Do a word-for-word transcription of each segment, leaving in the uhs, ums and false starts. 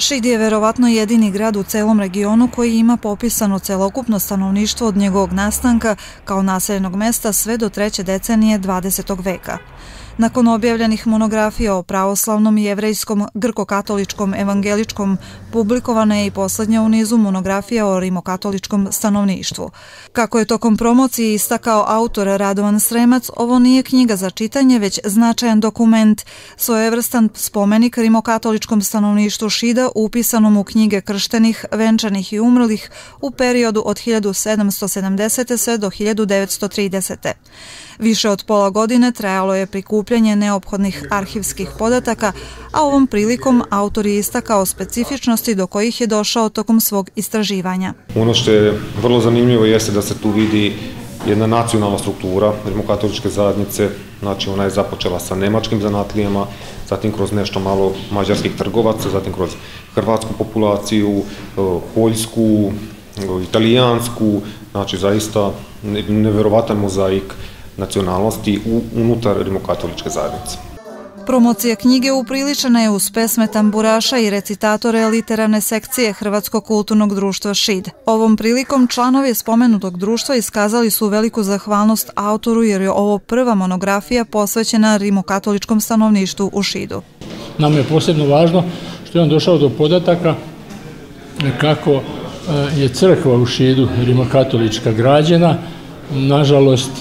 Šid je verovatno jedini grad u celom regionu koji ima popisano celokupno stanovništvo od njegovog nastanka kao naseljenog mesta sve do treće decenije dvadesetog veka. Nakon objavljenih monografija o pravoslavnom, jevrejskom, grko-katoličkom, evangeličkom, publikovana je i poslednja u nizu monografija o rimokatoličkom stanovništvu. Kako je tokom promocije istakao autor Radovan Sremac, ovo nije knjiga za čitanje, već značajan dokument, svojevrstan spomenik rimokatoličkom stanovništvu Šida upisanom u knjige krštenih, venčanih i umrlih u periodu od hiljadu sedamsto sedamdesete. sve do hiljadu devetsto tridesete. Više od pola godine trajalo je prikupljanje neophodnih arhivskih podataka, a ovom prilikom autor je istakao specifičnosti do kojih je došao tokom svog istraživanja. Ono što je vrlo zanimljivo jeste da se tu vidi jedna nacionalna struktura rimokatoličke zajednice, znači ona je započela sa nemačkim zanatlijama, zatim kroz nešto malo mađarskih trgovaca, zatim kroz hrvatsku populaciju, poljsku, italijansku, znači zaista neverovatan mozaik nacionalnosti unutar rimokatoličke zajednice. Promocija knjige upriličena je uz pesme tamburaša i recitatore literarne sekcije Hrvatskog kulturnog društva Šid. Ovom prilikom članovi spomenutog društva iskazali su veliku zahvalnost autoru jer je ovo prva monografija posvećena rimokatoličkom stanovništvu u Šidu. Nama je posebno važno što je on došao do podataka kako je crkva u Šidu rimokatolička građena. Nažalost,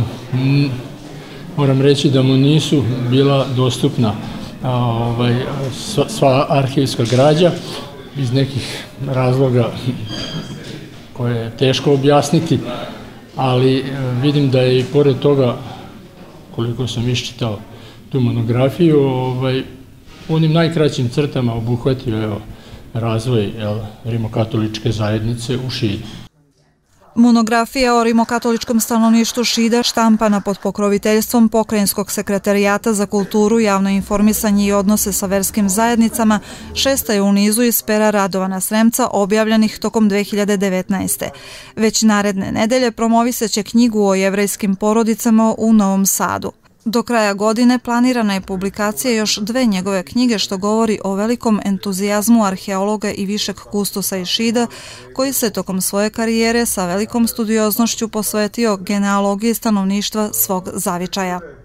moram reći da mu nisu bila dostupna sva arhivska građa iz nekih razloga koje je teško objasniti, ali vidim da je i pored toga, koliko sam iščitao tu monografiju, u onim najkraćim crtama obuhvatio razvoj rimokatoličke zajednice u Šidu. Monografija o rimokatoličkom stanovništvu Šida, štampana pod pokroviteljstvom Pokrajinskog sekretarijata za kulturu, javno informisanje i odnose sa verskim zajednicama, šesta je u nizu iz pera Radovana Sremca objavljenih tokom dve hiljade devetnaeste. Već naredne nedelje promovisaće knjigu o jevrejskim porodicama u Novom Sadu. Do kraja godine planirana je publikacija još dve njegove knjige što govori o velikom entuzijazmu arheologa i višeg kustosa iz Šida koji se tokom svoje karijere sa velikom studioznošću posvetio genealogiji stanovništva svog zavičaja.